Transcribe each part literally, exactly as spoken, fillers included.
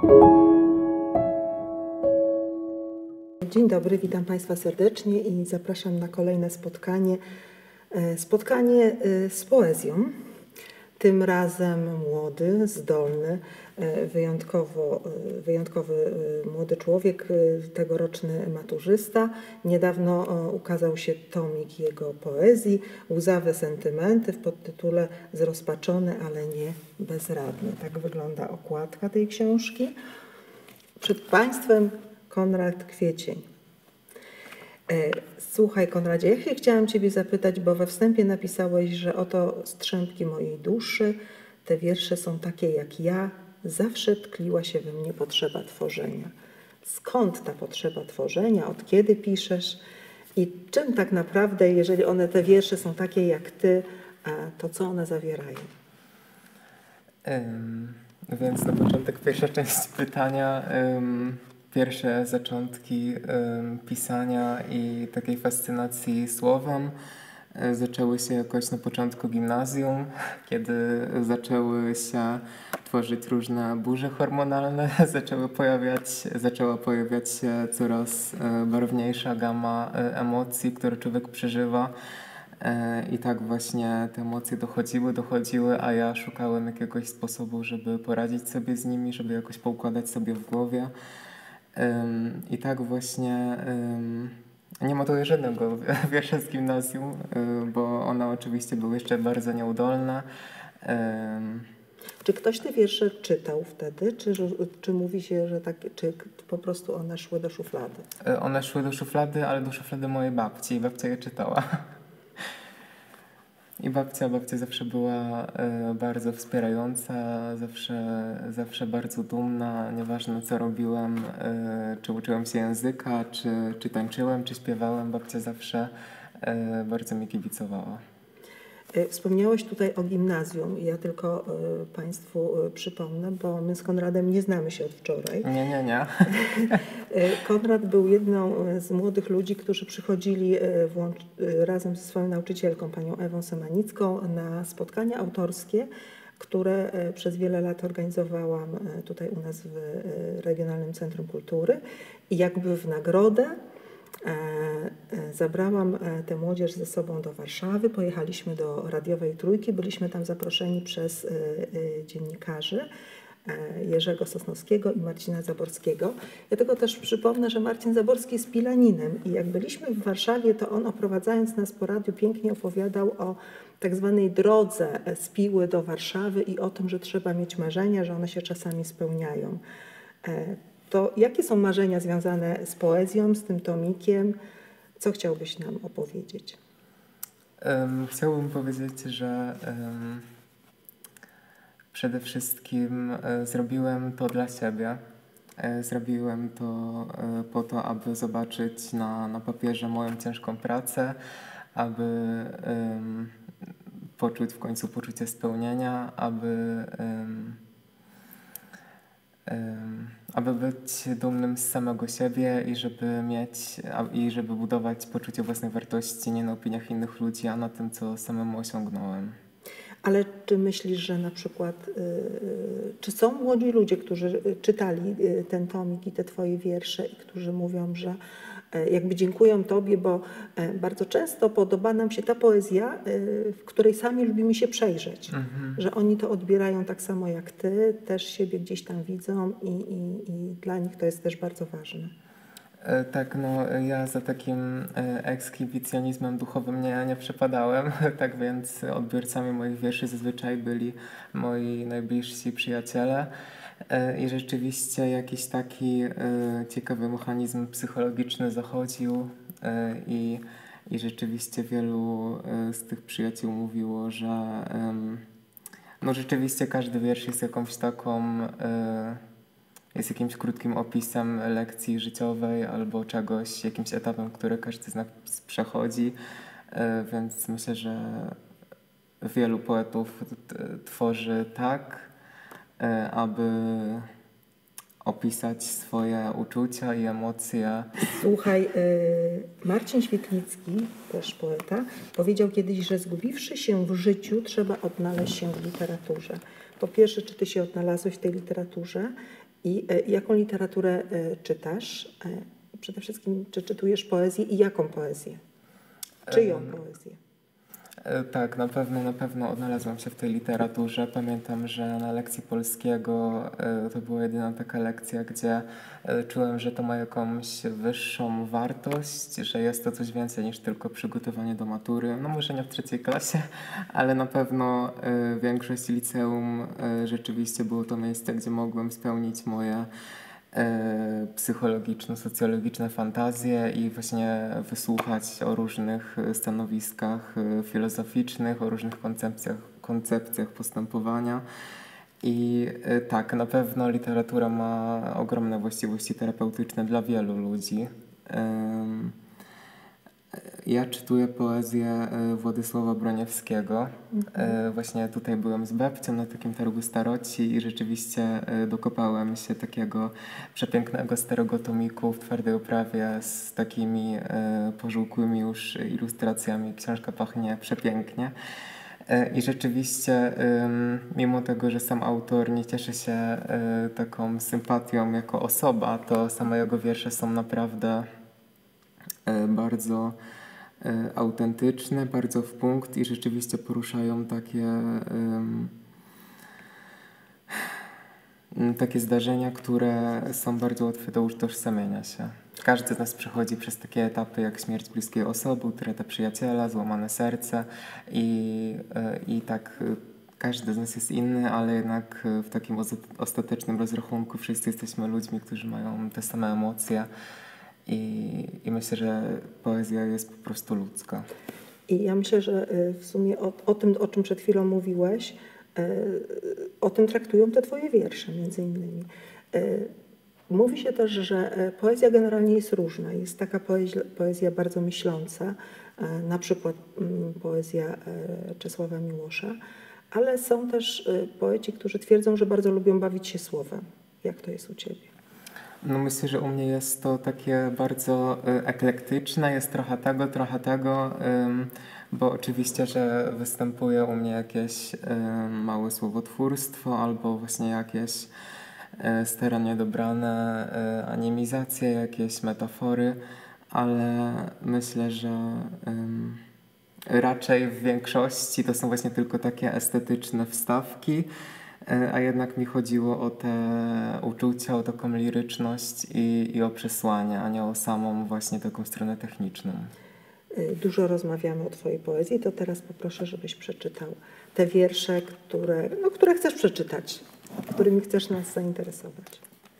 Dzień dobry, witam Państwa serdecznie i zapraszam na kolejne spotkanie. Spotkanie z poezją. Tym razem młody, zdolny, wyjątkowo, wyjątkowy młody człowiek, tegoroczny maturzysta. Niedawno ukazał się tomik jego poezji, Łzawe sentymenty w podtytule Zrozpaczony, ale nie bezradny. Tak wygląda okładka tej książki. Przed Państwem Konrad Kwiecień. Słuchaj, Konradzie, ja się chciałam Ciebie zapytać, bo we wstępie napisałeś, że oto strzępki mojej duszy, te wiersze są takie jak ja, zawsze tkliła się we mnie potrzeba tworzenia. Skąd ta potrzeba tworzenia, od kiedy piszesz i czym tak naprawdę, jeżeli one, te wiersze są takie jak Ty, to co one zawierają? Um, więc na początek pierwsza część pytania. Um, Pierwsze zaczątki um, pisania i takiej fascynacji słowem y, zaczęły się jakoś na początku gimnazjum, kiedy zaczęły się tworzyć różne burze hormonalne, zaczęły pojawiać, zaczęła pojawiać się coraz y, barwniejsza gama y, emocji, które człowiek przeżywa. Y, I tak właśnie te emocje dochodziły, dochodziły, a ja szukałem jakiegoś sposobu, żeby poradzić sobie z nimi, żeby jakoś poukładać sobie w głowie. Um, I tak właśnie um, nie notuję żadnego wiersza z gimnazjum, um, bo one oczywiście były jeszcze bardzo nieudolne. Um. Czy ktoś te wiersze czytał wtedy, czy, czy mówi się, że tak, czy po prostu one szły do szuflady? One szły do szuflady, ale do szuflady mojej babci i babcia je czytała. I babcia, babcia zawsze była y, bardzo wspierająca, zawsze, zawsze bardzo dumna, nieważne co robiłem, y, czy uczyłem się języka, czy, czy tańczyłem, czy śpiewałem, babcia zawsze y, bardzo mi kibicowała. Wspomniałeś tutaj o gimnazjum i ja tylko y, Państwu y, przypomnę, bo my z Konradem nie znamy się od wczoraj. Nie, nie, nie. Konrad był jedną z młodych ludzi, którzy przychodzili y, włącz, y, razem ze swoją nauczycielką, panią Ewą Semanicką, na spotkania autorskie, które y, przez wiele lat organizowałam y, tutaj u nas w y, Regionalnym Centrum Kultury i jakby w nagrodę zabrałam tę młodzież ze sobą do Warszawy, pojechaliśmy do Radiowej Trójki, byliśmy tam zaproszeni przez dziennikarzy Jerzego Sosnowskiego i Marcina Zaborskiego. Ja tego też przypomnę, że Marcin Zaborski jest pilaninem i jak byliśmy w Warszawie, to on oprowadzając nas po radiu pięknie opowiadał o tak zwanej drodze z Piły do Warszawy i o tym, że trzeba mieć marzenia, że one się czasami spełniają. To jakie są marzenia związane z poezją, z tym tomikiem? Co chciałbyś nam opowiedzieć? Um, chciałbym powiedzieć, że um, przede wszystkim um, zrobiłem to dla siebie. Um, zrobiłem to um, po to, aby zobaczyć na, na papierze moją ciężką pracę, aby um, poczuć w końcu poczucie spełnienia, aby um, Um, aby być dumnym z samego siebie i żeby mieć i żeby budować poczucie własnej wartości nie na opiniach innych ludzi, a na tym, co samemu osiągnąłem. Ale czy myślisz, że na przykład, yy, czy są młodzi ludzie, którzy czytali yy, ten tomik i te Twoje wiersze i którzy mówią, że yy, jakby dziękują Tobie, bo yy, bardzo często podoba nam się ta poezja, yy, w której sami lubimy się przejrzeć, mhm. że oni to odbierają tak samo jak Ty, też siebie gdzieś tam widzą i, i, i dla nich to jest też bardzo ważne. Tak, no ja za takim ekshibicjonizmem duchowym nie, nie przepadałem, tak więc odbiorcami moich wierszy zazwyczaj byli moi najbliżsi przyjaciele i rzeczywiście jakiś taki ciekawy mechanizm psychologiczny zachodził i, i rzeczywiście wielu z tych przyjaciół mówiło, że no rzeczywiście każdy wiersz jest jakąś taką jest jakimś krótkim opisem lekcji życiowej albo czegoś, jakimś etapem, który każdy z nas przechodzi, więc myślę, że wielu poetów tworzy tak, aby opisać swoje uczucia i emocje. Słuchaj, Marcin Świetlicki, też poeta, powiedział kiedyś, że zgubiwszy się w życiu, trzeba odnaleźć się w literaturze. Po pierwsze, czy ty się odnalazłeś w tej literaturze? I e, jaką literaturę e, czytasz? E, przede wszystkim, czy czytujesz poezję i jaką poezję? Czyją Em, poezję? E, Tak, na pewno, na pewno odnalazłam się w tej literaturze. Pamiętam, że na lekcji polskiego e, to była jedyna taka lekcja, gdzie e, czułem, że to ma jakąś wyższą wartość, że jest to coś więcej niż tylko przygotowanie do matury. No może nie w trzeciej klasie, ale na pewno e, większość liceum e, rzeczywiście było to miejsce, gdzie mogłem spełnić moje e, psychologiczno-socjologiczne fantazje i właśnie wysłuchać o różnych e, stanowiskach e, filozoficznych, o różnych koncepcjach, koncepcjach postępowania. I e, tak, na pewno literatura ma ogromne właściwości terapeutyczne dla wielu ludzi. Em, Ja czytuję poezję e, Władysława Broniewskiego. E, Właśnie tutaj byłem z babcią na takim targu staroci i rzeczywiście e, dokopałem się takiego przepięknego starego tomiku w twardej oprawie z takimi e, pożółkłymi już ilustracjami. Książka pachnie przepięknie. E, I rzeczywiście, ym, mimo tego, że sam autor nie cieszy się e, taką sympatią jako osoba, to same jego wiersze są naprawdę e, bardzo e, autentyczne, bardzo w punkt i rzeczywiście poruszają takie, em, m, takie zdarzenia, które są bardzo łatwe do utożsamienia się. Każdy z nas przechodzi przez takie etapy jak śmierć bliskiej osoby, utrata przyjaciela, złamane serce i, e, i tak e, każdy z nas jest inny, ale jednak e, w takim oza- ostatecznym rozrachunku wszyscy jesteśmy ludźmi, którzy mają te same emocje. I, I myślę, że poezja jest po prostu ludzka. I ja myślę, że y, w sumie o, o tym, o czym przed chwilą mówiłeś, y, o tym traktują te twoje wiersze między innymi. Y, Mówi się też, że y, poezja generalnie jest różna. Jest taka poezja, poezja bardzo myśląca, y, na przykład mm, poezja y, Czesława Miłosza, ale są też y, poeci, którzy twierdzą, że bardzo lubią bawić się słowem. Jak to jest u ciebie? No myślę, że u mnie jest to takie bardzo y, eklektyczne, jest trochę tego, trochę tego, ym, bo oczywiście, że występuje u mnie jakieś y, małe słowotwórstwo albo właśnie jakieś y, starannie dobrane y, animizacje, jakieś metafory, ale myślę, że ym, raczej w większości to są właśnie tylko takie estetyczne wstawki. E, A jednak mi chodziło o te uczucia, o taką liryczność i, i o przesłanie, a nie o samą właśnie taką stronę techniczną. Y, Dużo rozmawiamy o twojej poezji, to teraz poproszę, żebyś przeczytał te wiersze, które, no, które chcesz przeczytać, którymi chcesz nas zainteresować.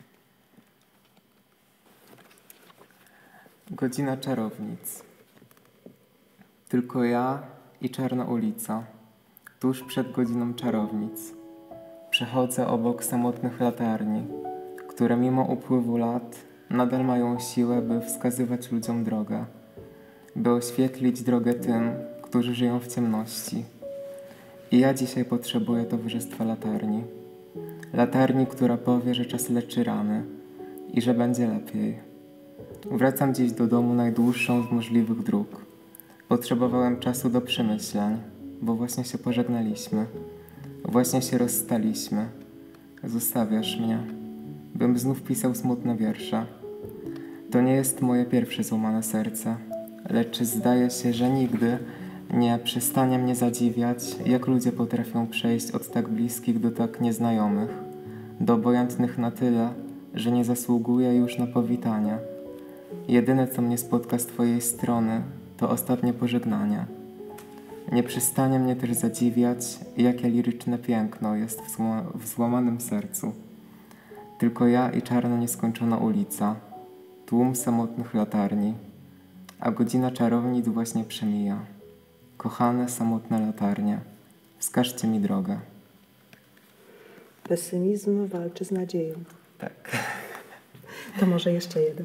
Godzina czarownic. Tylko ja i czarna ulica, tuż przed godziną czarownic. Przechodzę obok samotnych latarni, które mimo upływu lat nadal mają siłę, by wskazywać ludziom drogę, by oświetlić drogę tym, którzy żyją w ciemności. I ja dzisiaj potrzebuję towarzystwa latarni. Latarni, która powie, że czas leczy rany i że będzie lepiej. Wracam dziś do domu najdłuższą z możliwych dróg. Potrzebowałem czasu do przemyśleń, bo właśnie się pożegnaliśmy. Właśnie się rozstaliśmy. Zostawiasz mnie, bym znów pisał smutne wiersze. To nie jest moje pierwsze złamane serce, lecz zdaje się, że nigdy nie przestanie mnie zadziwiać, jak ludzie potrafią przejść od tak bliskich do tak nieznajomych, do obojętnych na tyle, że nie zasługuje już na powitanie. Jedyne, co mnie spotka z twojej strony, to ostatnie pożegnanie. Nie przestanie mnie też zadziwiać, jakie liryczne piękno jest w, zło w złamanym sercu. Tylko ja i czarna nieskończona ulica, tłum samotnych latarni, a godzina czarownic właśnie przemija. Kochane, samotne latarnie, wskażcie mi drogę. Pesymizm walczy z nadzieją. Tak. To może jeszcze jeden.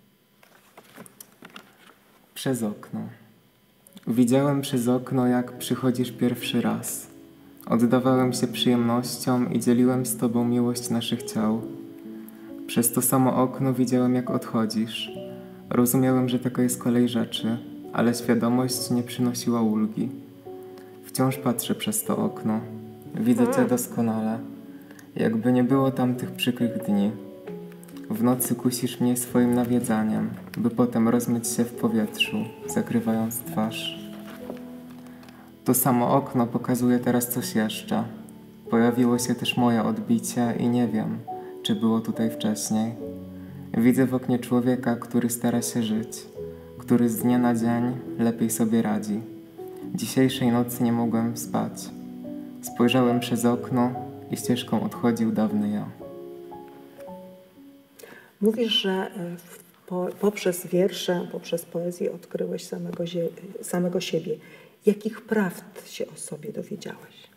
Przez okno. Widziałem przez okno, jak przychodzisz pierwszy raz. Oddawałem się przyjemnościom i dzieliłem z tobą miłość naszych ciał. Przez to samo okno widziałem, jak odchodzisz. Rozumiałem, że taka jest kolej rzeczy, ale świadomość nie przynosiła ulgi. Wciąż patrzę przez to okno. Widzę cię doskonale. Jakby nie było tamtych przykrych dni. W nocy kusisz mnie swoim nawiedzaniem, by potem rozmyć się w powietrzu, zakrywając twarz. To samo okno pokazuje teraz coś jeszcze. Pojawiło się też moje odbicie i nie wiem, czy było tutaj wcześniej. Widzę w oknie człowieka, który stara się żyć, który z dnia na dzień lepiej sobie radzi. Dzisiejszej nocy nie mogłem spać. Spojrzałem przez okno i ścieżką odchodził dawny ja. Mówisz, że po, poprzez wiersze, poprzez poezję odkryłeś samego, samego siebie. Jakich prawd się o sobie dowiedziałeś?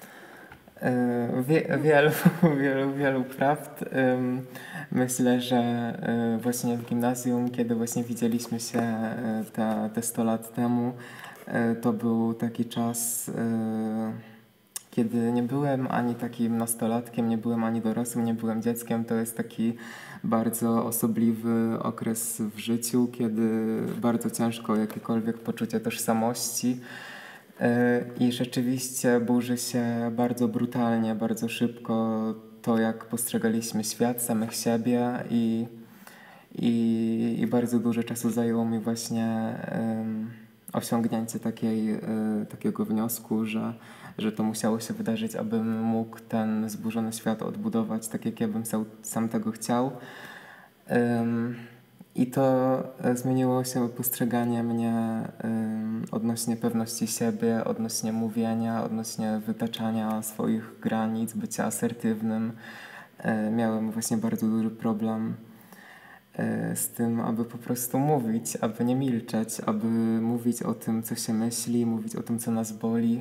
Wie, wielu, wielu, wielu prawd. Myślę, że właśnie w gimnazjum, kiedy właśnie widzieliśmy się te, te sto lat temu, to był taki czas, kiedy nie byłem ani takim nastolatkiem, nie byłem ani dorosłym, nie byłem dzieckiem. To jest taki bardzo osobliwy okres w życiu, kiedy bardzo ciężko o jakiekolwiek poczucie tożsamości. I rzeczywiście burzy się bardzo brutalnie, bardzo szybko to, jak postrzegaliśmy świat, samych siebie i, i, i bardzo dużo czasu zajęło mi właśnie um, osiągnięcie takiej, y, takiego wniosku, że, że to musiało się wydarzyć, abym mógł ten zburzony świat odbudować tak, jak ja bym sam, sam tego chciał. Um, I to zmieniło się postrzeganie mnie y, odnośnie pewności siebie, odnośnie mówienia, odnośnie wytaczania swoich granic, bycia asertywnym. Y, miałem właśnie bardzo duży problem y, z tym, aby po prostu mówić, aby nie milczeć, aby mówić o tym, co się myśli, mówić o tym, co nas boli.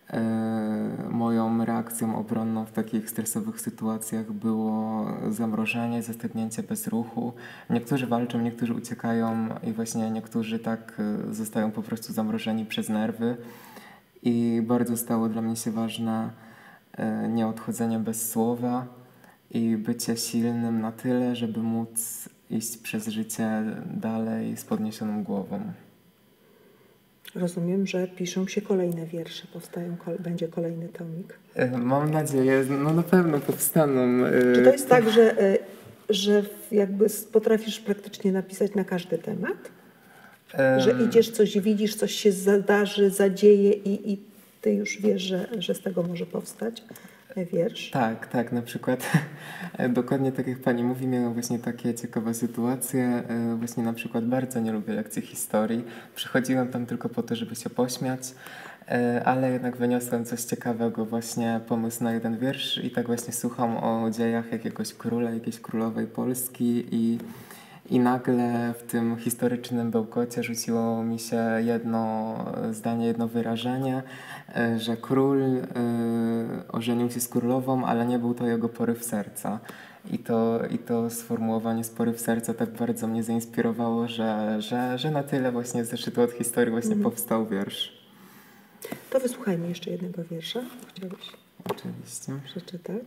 Moją reakcją obronną w takich stresowych sytuacjach było zamrożenie, zastygnięcie bez ruchu. Niektórzy walczą, niektórzy uciekają i właśnie niektórzy tak zostają po prostu zamrożeni przez nerwy. I bardzo stało dla mnie się ważne nieodchodzenie bez słowa i bycie silnym na tyle, żeby móc iść przez życie dalej z podniesioną głową. Rozumiem, że piszą się kolejne wiersze, powstają, będzie kolejny tomik. Mam nadzieję, no na pewno powstaną. Czy to jest tak, że, że jakby potrafisz praktycznie napisać na każdy temat? Um, że idziesz, coś widzisz, coś się zadarzy, zadzieje i, i ty już wiesz, że, że z tego może powstać wiersz? Tak, tak. Na przykład dokładnie tak jak pani mówi, miałem właśnie takie ciekawe sytuacje. Właśnie na przykład bardzo nie lubię lekcji historii. Przychodziłem tam tylko po to, żeby się pośmiać, ale jednak wyniosłem coś ciekawego, właśnie pomysł na jeden wiersz i tak właśnie słucham o dziejach jakiegoś króla, jakiejś królowej Polski i I nagle w tym historycznym bełkocie rzuciło mi się jedno zdanie, jedno wyrażenie, że król y, ożenił się z królową, ale nie był to jego poryw serca. I to, i to sformułowanie z poryw serca tak bardzo mnie zainspirowało, że, że, że na tyle właśnie z zeszytu od historii właśnie mm. powstał wiersz. To wysłuchajmy jeszcze jednego wiersza. Chciałbyś Oczywiście przeczytać?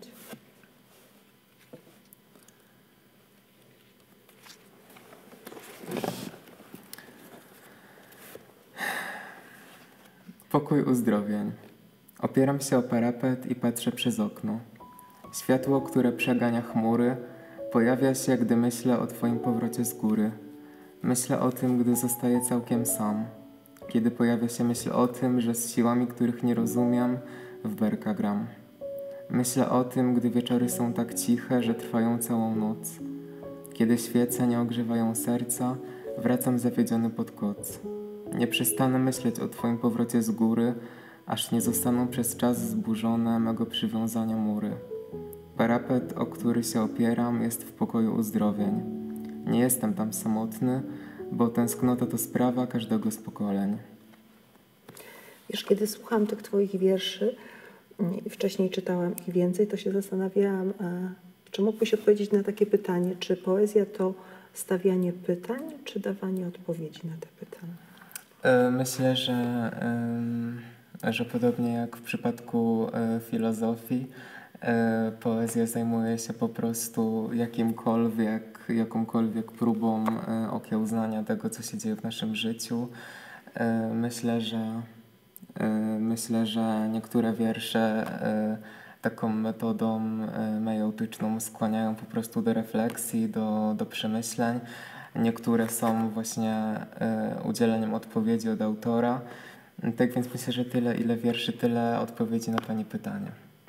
Pokój uzdrowień. Opieram się o parapet i patrzę przez okno. Światło, które przegania chmury, pojawia się, gdy myślę o twoim powrocie z góry. Myślę o tym, gdy zostaję całkiem sam. Kiedy pojawia się myśl o tym, że z siłami, których nie rozumiem, w berka gram. Myślę o tym, gdy wieczory są tak ciche, że trwają całą noc. Kiedy świece nie ogrzewają serca, wracam zawiedziony pod koc. Nie przestanę myśleć o twoim powrocie z góry, aż nie zostaną przez czas zburzone mego przywiązania mury. Parapet, o który się opieram, jest w pokoju uzdrowień. Nie jestem tam samotny, bo tęsknota to sprawa każdego z pokoleń. Wiesz, kiedy słucham tych twoich wierszy, wcześniej czytałam ich więcej, to się zastanawiałam, czy mógłbyś odpowiedzieć na takie pytanie, czy poezja to stawianie pytań, czy dawanie odpowiedzi na te pytania? Myślę, że, że podobnie jak w przypadku filozofii, poezja zajmuje się po prostu jakimkolwiek, jakąkolwiek próbą okiełznania tego, co się dzieje w naszym życiu. Myślę, że, myślę, że niektóre wiersze taką metodą e, mejeutyczną skłaniają po prostu do refleksji, do, do przemyśleń. Niektóre są właśnie e, udzieleniem odpowiedzi od autora. Tak więc myślę, że tyle, ile wierszy, tyle odpowiedzi na Pani pytanie.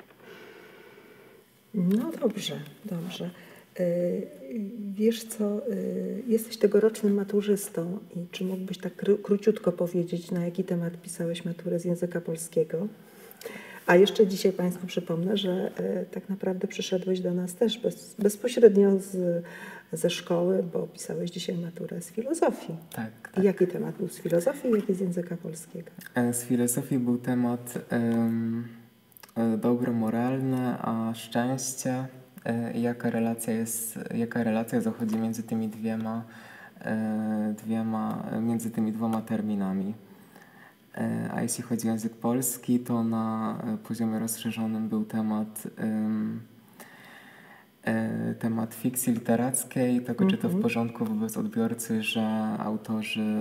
No dobrze, dobrze. Wiesz co, jesteś tegorocznym maturzystą i czy mógłbyś tak kró- króciutko powiedzieć, na jaki temat pisałeś maturę z języka polskiego? A jeszcze dzisiaj Państwu przypomnę, że tak naprawdę przyszedłeś do nas też bez, bezpośrednio z, ze szkoły, bo pisałeś dzisiaj maturę z filozofii. Tak, I tak. jaki temat był z filozofii i jaki z języka polskiego? Z filozofii był temat um, dobro moralne, a szczęście. Jaka relacja jest, jaka relacja zachodzi między tymi dwiema, dwiema, między tymi dwoma terminami. A jeśli chodzi o język polski, to na poziomie rozszerzonym był temat, temat fikcji literackiej, tego, czy to w porządku wobec odbiorcy, że autorzy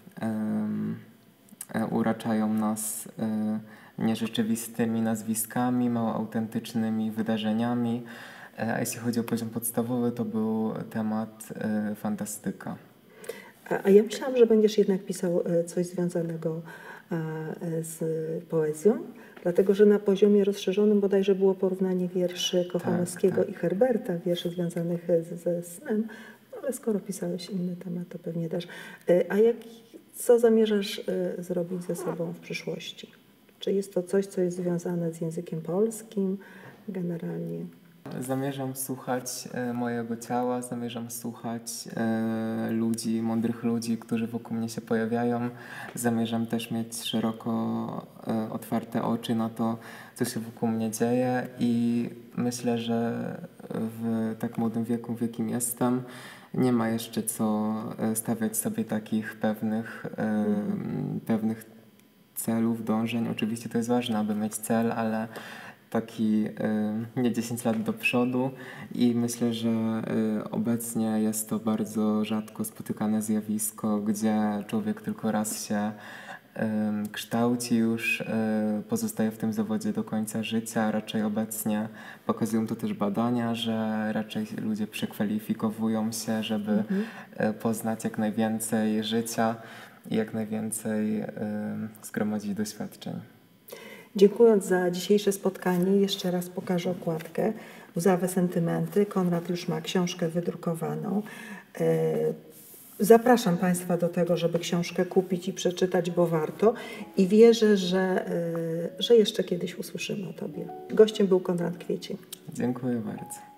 uraczają nas nierzeczywistymi nazwiskami, mało autentycznymi wydarzeniami. A jeśli chodzi o poziom podstawowy, to był temat y, fantastyka. A, a ja myślałam, że będziesz jednak pisał coś związanego a, z poezją, dlatego że na poziomie rozszerzonym bodajże było porównanie wierszy Kochanowskiego tak, tak. i Herberta, wierszy związanych z, ze snem, no, ale skoro pisałeś inny temat, to pewnie też. A jak, co zamierzasz y, zrobić ze sobą w przyszłości? Czy jest to coś, co jest związane z językiem polskim generalnie? Zamierzam słuchać e, mojego ciała, zamierzam słuchać e, ludzi, mądrych ludzi, którzy wokół mnie się pojawiają. Zamierzam też mieć szeroko e, otwarte oczy na to, co się wokół mnie dzieje i myślę, że w tak młodym wieku, w jakim jestem, nie ma jeszcze co stawiać sobie takich pewnych, e, pewnych celów, dążeń. Oczywiście to jest ważne, aby mieć cel, ale taki y, nie dziesięć lat do przodu i myślę, że y, obecnie jest to bardzo rzadko spotykane zjawisko, gdzie człowiek tylko raz się y, kształci już, y, pozostaje w tym zawodzie do końca życia. Raczej obecnie pokazują to też badania, że raczej ludzie przekwalifikowują się, żeby mhm. y, poznać jak najwięcej życia i jak najwięcej y, zgromadzić doświadczeń. Dziękując za dzisiejsze spotkanie, jeszcze raz pokażę okładkę. Łzawe sentymenty. Konrad już ma książkę wydrukowaną. Zapraszam Państwa do tego, żeby książkę kupić i przeczytać, bo warto. I wierzę, że, że jeszcze kiedyś usłyszymy o Tobie. Gościem był Konrad Kwiecień. Dziękuję bardzo.